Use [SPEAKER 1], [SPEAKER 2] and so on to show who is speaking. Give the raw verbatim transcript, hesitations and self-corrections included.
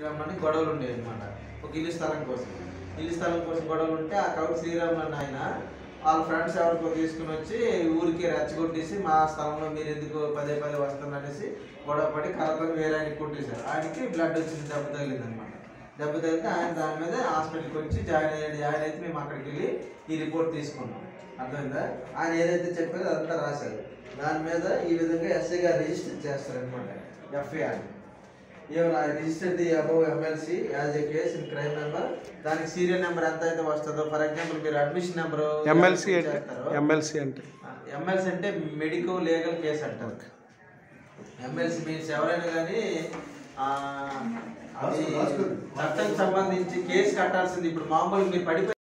[SPEAKER 1] శ్రీరాములని గొడవలు ఉండేవి అనమాట. ఒక ఇల్లు స్థలం కోసం ఇల్లు స్థలం కోసం గొడవలు ఉంటే ఆ కౌటి శ్రీరాములని ఆయన వాళ్ళ ఫ్రెండ్స్ ఎవరికో తీసుకుని వచ్చి ఊరికి రెచ్చగొట్టేసి మా స్థలంలో మీరు ఎందుకు పదే పదే వస్తారనేసి గొడవ పడి కర్రతో వేరే ఆయనకి కొట్టేశారు. ఆయనకి బ్లడ్ వచ్చింది, దెబ్బ తగిలింది అనమాట. దెబ్బ తగిలితే ఆయన దాని మీద హాస్పిటల్కి వచ్చి జాయిన్ అయ్యాడు. జాయిన్ అయితే మేము అక్కడికి వెళ్ళి ఈ రిపోర్ట్ తీసుకున్నాం. అర్థమైందా? ఆయన ఏదైతే చెప్పారో అదంతా రాశారు. దాని మీద ఈ విధంగా ఎస్ఐ గారు రిజిస్టర్ చేస్తారనమాట. ఎఫ్ఐఆర్ ఏమైనా register the above MLC as a case in crime number. దానికి సీరియల్ నెంబర్ ఎంత అయితే వస్తుందో, ఫర్ ఎగ్జాంపుల్ మీరు అడ్మిషన్ నెంబర్
[SPEAKER 2] ఎమ్మెల్సీ ఎమ్మెల్సీ అంటే
[SPEAKER 1] ఎమ్మెల్సీ అంటే మెడికో లీగల్ కేసు అంటారు. ఎమ్మెల్సీ మీన్స్ ఎవరైనా కానీ అది చట్టం సంబంధించి కేసు కట్టాల్సింది. ఇప్పుడు మామూలు మీరు పడిపోయి